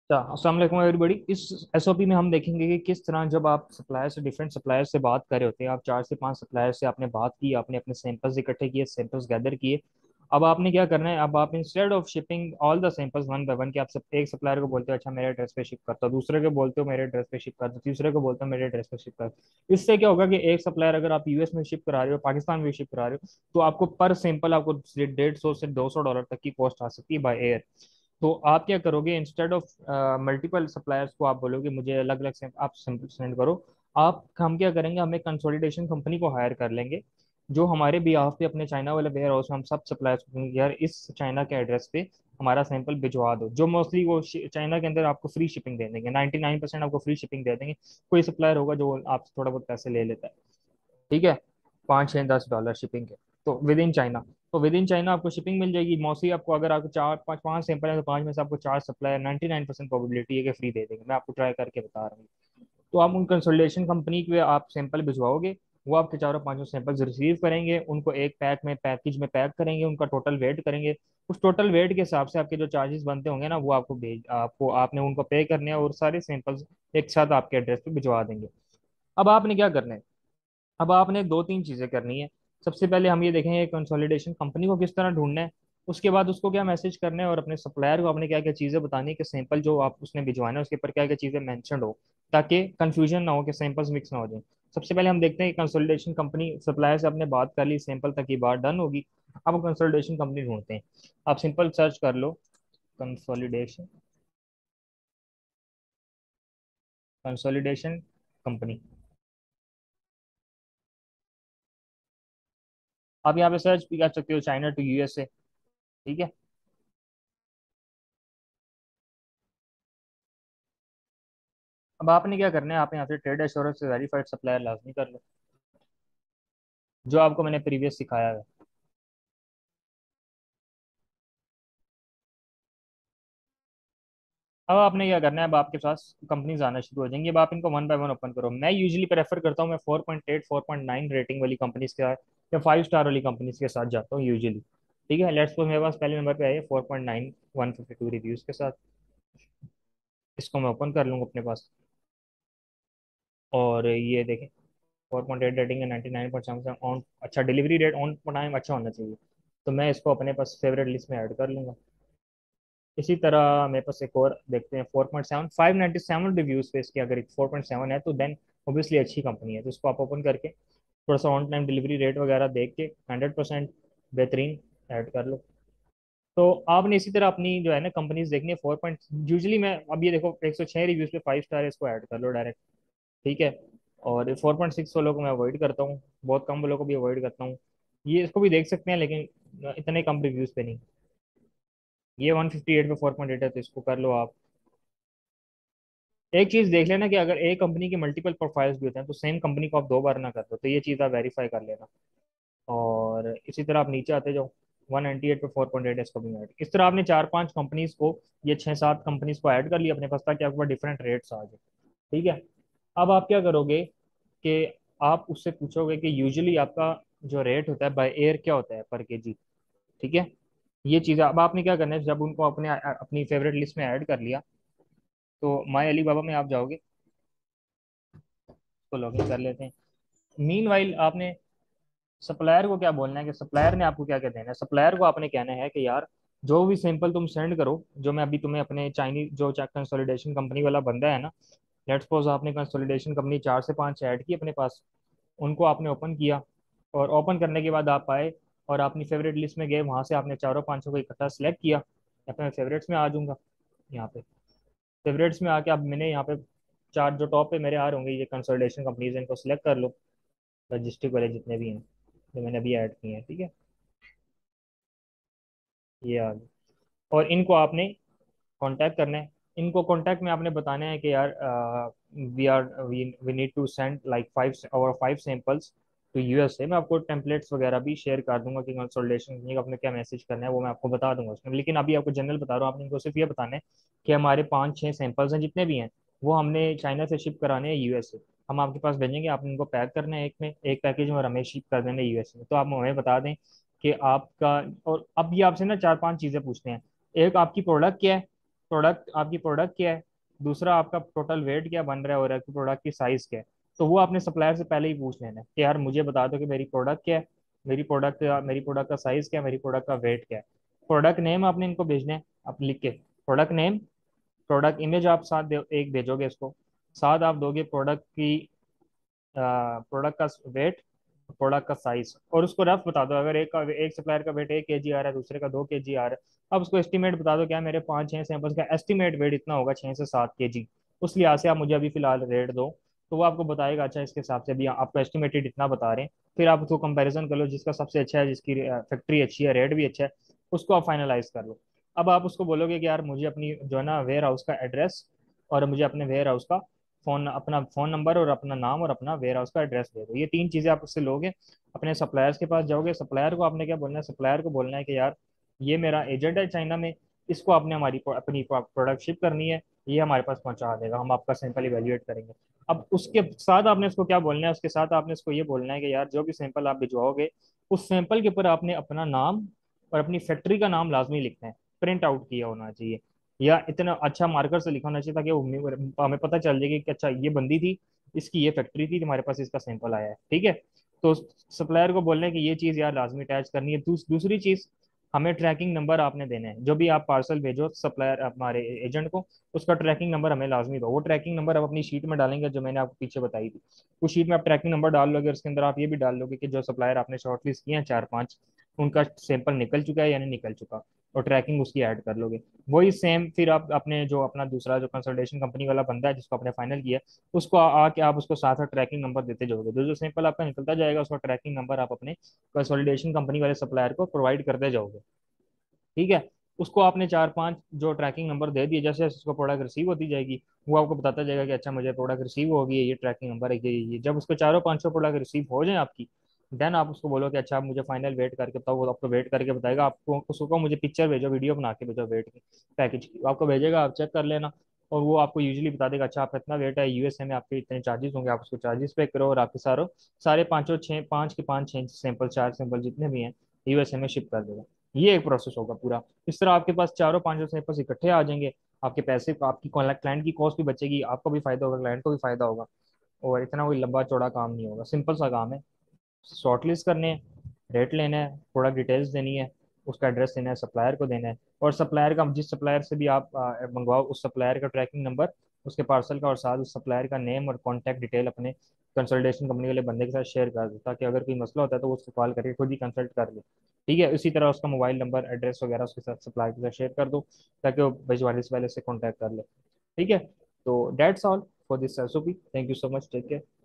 अस्सलाम वालेकुम एवरीबॉडी। इस एसओपी में हम देखेंगे कि किस तरह जब आप सप्लायर से डिफरेंट सप्लायर से बात कर रहे होते हैं, आप 4 से 5 सप्लायर से आपने बात की, आपने अपने सैंपल्स इकट्ठे किए, सैंपल्स गैदर किए। अब आपने क्या करना है, अब आप instead of shipping all the samples one by one, कि आप सब एक सप्लायर को बोलते हो अच्छा मेरे एड्रेस पे शिप कर दो, दूसरे को बोलते हो मेरे एड्रेस पे शिप कर दो, तीसरे को बोलते हो मेरे एड्रेस पे शिप कर दो। इससे क्या होगा कि एक सप्लायर अगर आप यूएस में शिप करा रहे हो, पाकिस्तान में शिप करा रहे हो, तो आपको पर सैंपल आपको 150 से 200 डॉलर तक की कॉस्ट आ सकती है बाय एयर। तो आप क्या करोगे, इंस्टेड ऑफ मल्टीपल सप्लायर्स को आप बोलोगे मुझे अलग अलग से आप सैंपल सेंड करो। आप हम क्या करेंगे, हम एक कंसोलिडेशन कंपनी को हायर कर लेंगे जो हमारे बिहाफ पे अपने चाइना वाले वेयर हाउस में हम सब सप्लायर्स को कहेंगे यार इस चाइना के एड्रेस पे हमारा सैंपल भिजवा दो। जो मोस्टली वो चाइना के अंदर आपको फ्री शिपिंग दे देंगे, 99% आपको फ्री शिपिंग दे देंगे। कोई सप्लायर होगा जो आपसे थोड़ा बहुत पैसे ले लेता है, ठीक है, 5 6 10 डॉलर शिपिंग के। तो विद इन चाइना, तो विद इन चाइना आपको शिपिंग मिल जाएगी मोस्टली। आपको अगर आपको चार पाँच पाँच सैंपल है तो पांच में से आपको चार सप्लायर 99% प्रोबेबिलिटी है कि फ्री दे देंगे। मैं आपको ट्राई करके बता रहा हूँ। तो आप उन कंसल्टेशन कंपनी के आप सैंपल भिजवाओगे, वो आपके चारों पांचों सैंपल्स रिसीव करेंगे, उनको एक पैक में पैकेज में पैक करेंगे, उनका टोटल वेट करेंगे। उस टोटल वेट के हिसाब से आपके जो चार्जेस बनते होंगे ना, वो आपको भेज आपको आपने उनको पे करने हैं और सारे सैंपल्स एक साथ आपके एड्रेस पे भिजवा देंगे। अब आपने क्या करना है, अब आपने दो तीन चीजें करनी है। सबसे पहले हम ये देखेंगे कंसोलिडेशन कंपनी को किस तरह ढूंढना है। उसके बाद उसको क्या मैसेज करना है और अपने सप्लायर को आपने क्या क्या चीजें बतानी है कि सैंपल जो आप उसने भिजवाना है उसके ऊपर क्या क्या चीजें मेंशन हो, ताकि कंफ्यूजन ना हो कि सैंपल्स मिक्स ना हो जाए। सबसे पहले हम देखते हैं कि कंसोलिडेशन कंपनी सप्लायर से आपने बात कर ली, सैंपल तक की बात डन होगी। अब कंसोलिडेशन कंपनी ढूंढते हैं। आप सिंपल सर्च कर लो, कंसोलिडेशन, कंसोलिडेशन कंपनी। आप यहाँ पे सर्च भी कर सकते हो, चाइना टू यूएसए, ठीक है। अब आपने क्या करना है, आप यहाँ से ट्रेड एश्योरेंस से वेरीफाइड सप्लायर लाजमी कर लो, जो आपको मैंने प्रीवियस सिखाया है। अब आपने क्या करना है, अब आपके पास कंपनीज आना शुरू हो जाएंगी। अब आप इनको वन बाय वन ओपन करो। मैं यूजुअली प्रेफर करता हूँ, मैं 4.8 4.9 रेटिंग वाली कंपनीज के साथ या 5 स्टार वाली कंपनीज के साथ जाता हूँ यूजुअली। ठीक है, लेट्स सपोज मेरे पास पहले नंबर पे आई है 4.9, 152 रिव्यूज के साथ। इसको मैं ओपन कर लूंगा अपने पास, और ये देखें 4.8 रेटिंग है, 99.7 ऑन, अच्छा डिलीवरी रेट ऑन टाइम अच्छा होना चाहिए। तो मैं इसको अपने पास फेवरेट लिस्ट में ऐड कर लूंगा। इसी तरह मेरे पास एक और देखते हैं 4.7, 597 रिव्यूज पे इसके, अगर 4.7 है तो देन ऑब्वियसली अच्छी कंपनी है। तो इसको आप ओपन करके थोड़ा सा ऑन टाइम डिलीवरी रेट वगैरह देख के 100% बेहतरीन ऐड कर लो। तो आपने इसी तरह अपनी जो है ना कंपनीज देखनी है 4 पॉइंट, यूजली मैं अब ये देखो 106 रिव्यूज पे 5 स्टार है, इसको ऐड कर लो डायरेक्ट, ठीक है। और 4.6 वालों को मैं अवॉइड करता हूँ, बहुत कम वालों को भी अवॉइड करता हूँ। ये इसको भी देख सकते हैं लेकिन इतने कम रिव्यूज पे नहीं। ये 158 पे 4.8 है तो इसको कर लो आप। एक चीज देख लेना कि अगर एक कंपनी के मल्टीपल प्रोफाइल्स भी होते हैं तो सेम कंपनी को आप दो बार ना कर दो, तो ये चीज़ आप वेरीफाई कर लेना। और इसी तरह आप नीचे आते जाओ, 198 पे 4.8 इसको भी ऐड। इस तरह आपने चार पांच कंपनीज को, ये 6 7 कंपनीज को ऐड कर लिया अपने पास, ताकि आपके पास डिफरेंट रेट्स आ जाए, ठीक है। अब आप क्या करोगे कि आप उससे पूछोगे कि यूजुअली आपका जो रेट होता है बाय एयर क्या होता है पर केजी, ठीक है। ये चीज़ अब आपने क्या करना है, जब उनको अपने अपनी फेवरेट लिस्ट में ऐड कर लिया, तो माई अली बाबा में आप जाओगे, तो लॉगिन कर लेते हैं। मीन वाइल आपने सप्लायर को क्या बोलना है कि सप्लायर ने आपको क्या क्या देना है। सप्लायर को आपने कहना है कि यार जो भी सैंपल तुम सेंड करो, जो मैं अभी तुम्हें अपने चाइनीज जो कंसोलिडेशन कंपनी वाला बंदा है ना, लेट्स सपोज आपने कंसोलिडेशन कंपनी 4 से 5 ऐड की अपने पास, उनको आपने ओपन किया, और ओपन करने के बाद आप आए और अपनी फेवरेट लिस्ट में गए, वहां से आपने चारों पांचों को इकट्ठा सेलेक्ट किया। अपने फेवरेट्स में आ जाऊंगा, यहाँ पे फेवरेट्स में आके अब मैंने यहाँ पे चार जो टॉप पे मेरे आ रहे होंगे, ये कंसोलिडेशन कंपनीज हैं, इनको सेलेक्ट कर लो, लॉजिस्टिक वाले जितने भी हैं जो मैंने अभी ऐड किए हैं, ठीक है। ये आ गए, और इनको आपने कांटेक्ट करना है। इनको कांटेक्ट में आपने बताना है कि यार we need to send like 5 samples to USA. मैं आपको टेम्पलेट्स वगैरह भी शेयर कर दूंगा कि कंसल्टेशन का आपने क्या मैसेज करना है, वो मैं आपको बता दूंगा उसमें। लेकिन अभी आपको जनरल बता रहा हूँ, आपने इनको सिर्फ ये बताना है कि हमारे 5 6 सैंपल्स हैं जितने भी हैं, वो हमने चाइना से शिप कराने हैं यूएसए। हम आपके पास भेजेंगे, आपने इनको पैक करना है एक में, एक पैकेज में, और हमें शिप कर देना है यूएसए में। तो आप हमें बता दें कि आपका, और अब ये आपसे ना चार पांच चीजें पूछते हैं। एक, आपकी प्रोडक्ट क्या है, प्रोडक्ट, आपकी प्रोडक्ट क्या है, दूसरा आपका टोटल वेट क्या बन रहा है और आपकी प्रोडक्ट की साइज क्या है। तो वो आपने सप्लायर से पहले ही पूछ लेना है कि यार मुझे बता दो कि मेरी प्रोडक्ट क्या है, मेरी प्रोडक्ट का साइज क्या है, मेरी प्रोडक्ट का वेट क्या है। प्रोडक्ट नेम आपने इनको भेजना है, आप लिख के प्रोडक्ट नेम, प्रोडक्ट इमेज आप एक भेजोगे इसको, साथ आप दोगे प्रोडक्ट की, प्रोडक्ट का वेट, प्रोडक्ट का साइज, और उसको रफ बता दो। अगर एक सप्लायर का वेट 1 kg आ रहा है, दूसरे का 2 kg आ रहा है, अब उसको एस्टिमेट बता दो क्या मेरे 5-6 सैंपल्स का एस्टिमेट वेट इतना होगा, 6 से 7 kg, उस लिहाज से आप मुझे अभी फिलहाल रेट दो। तो वो आपको बताएगा अच्छा इसके हिसाब से अभी आपको एस्टिमेटेड इतना बता रहे हैं। फिर आप उसको कंपैरिजन कर लो, जिसका सबसे अच्छा है, जिसकी फैक्ट्री अच्छी है, रेट भी अच्छा है, उसको आप फाइनलाइज कर लो। अब आप उसको बोलोगे कि यार मुझे अपनी जो है ना वेयर हाउस का एड्रेस, और मुझे अपने वेयर हाउस का अपना फोन नंबर और अपना नाम और अपना वेयर हाउस का एड्रेस दे दो। ये तीन चीजें आप उससे लोगे, अपने सप्लायर्स के पास जाओगे, सप्लायर को आपने क्या बोलना है, सप्लायर को बोलना है कि यार ये मेरा एजेंट है चाइना में, इसको आपने अपनी प्रोडक्ट शिप करनी है, ये हमारे पास पहुंचा देगा, हम आपका सैंपल इवेल्युएट करेंगे। अब उसके साथ आपने उसको क्या बोलना है, उसके साथ आपने उसको ये बोलना है कि यार जो भी सैंपल आप भिजवाओगे, उस सैंपल के ऊपर आपने अपना नाम और अपनी फैक्ट्री का नाम लाजमी लिखना है, प्रिंट आउट किया होना चाहिए, या इतना अच्छा मार्कर से लिखा होना चाहिए ताकि हमें पता चल जाएगी कि अच्छा ये बंदी थी, इसकी ये फैक्ट्री थी, हमारे पास इसका सैंपल आया है, ठीक है। तो सप्लायर को बोलने की ये चीज़ यार लाजमी अटैच करनी है। दूसरी चीज़, हमें ट्रैकिंग नंबर आपने देने हैं, जो भी आप पार्सल भेजो सप्लायर हमारे एजेंट को, उसका ट्रैकिंग नंबर हमें लाजमी दो। वो ट्रैकिंग नंबर आप अपनी शीट में डालेंगे जो मैंने आपको पीछे बताई थी, उस शीट में आप ट्रैकिंग नंबर डाल लोगे, और उसके अंदर आप ये भी डाल लोगे कि जो सप्लायर आपने शॉर्टलिस्ट किए हैं 4-5, उनका सैंपल निकल चुका है या नहीं निकल चुका, और ट्रैकिंग उसकी ऐड कर लोगे। वही सेम फिर आप अपने जो अपना दूसरा जो कंसल्टेशन कंपनी वाला बंदा है जिसको आपने फाइनल किया, उसको आके आप उसको साथ साथ ट्रैकिंग नंबर देते जाओगे, जो जो सैंपल आपका निकलता जाएगा उसका ट्रैकिंग नंबर आप अपने कंसोलिडेशन कंपनी वाले सप्लायर को प्रोवाइड करते जाओगे, ठीक है। उसको आपने 4-5 जो ट्रैकिंग नंबर दे दिए, जैसे जैसे उसको प्रोडक्ट रिसीव होती जाएगी, वो आपको बताता जाएगा कि अच्छा मुझे प्रोडक्ट रिसीव हो गई है, ये ट्रैकिंग नंबर है, ये जब उसको चारों 500 प्रोडक्ट रिसीव हो जाए आपकी, देन आप उसको बोलो कि अच्छा आप मुझे फाइनल वेट करके बताओ। वो आपको वेट करके बताएगा, आपको उसको कहो मुझे पिक्चर भेजो, वीडियो बना के भेजो वेट की, पैकेज की, वो आपको भेजेगा, आप चेक कर लेना। और वो आपको यूजली बता देगा अच्छा आपका इतना वेट है, यूएसए में आपके इतने चार्जेस होंगे, आप उसको चार्जेस पे करो, और आपके सारे पांचों छः, 5 के 5 6 सैंपल, 4 सैंपल जितने भी हैं, यूएसए में शिप कर देगा। ये एक प्रोसेस होगा पूरा। इस तरह आपके पास चारों पांचों सैंपल्स इकट्ठे आ जाएंगे, आपके पैसे, आपकी क्लाइंट की कॉस्ट भी बचेगी, आपको भी फायदा होगा, क्लाइंट को भी फायदा होगा, और इतना कोई लंबा चौड़ा काम नहीं होगा, सिंपल सा काम है। शॉर्टलिस्ट करने हैं, रेट लेना है, प्रोडक्ट डिटेल्स देनी है, उसका एड्रेस देना है, सप्लायर को देना है, और सप्लायर का जिस सप्लायर से भी आप मंगवाओ उस सप्लायर का ट्रैकिंग नंबर, उसके पार्सल का, और साथ उस सप्लायर का नेम और कॉन्टैक्ट डिटेल अपने कंसल्टेशन कंपनी वाले बंदे के साथ शेयर कर दो, ताकि अगर कोई मसला होता है तो वो उसको कॉल करके खुद ही कंसल्ट कर ले, ठीक है। उसी तरह उसका मोबाइल नंबर, एड्रेस वगैरह उसके साथ सप्लायर के साथ शेयर कर दो, ताकि वो भिजवाने से पहले से कॉन्टैक्ट कर ले, ठीक है। तो that's all for this SOP, thank you so much, take care.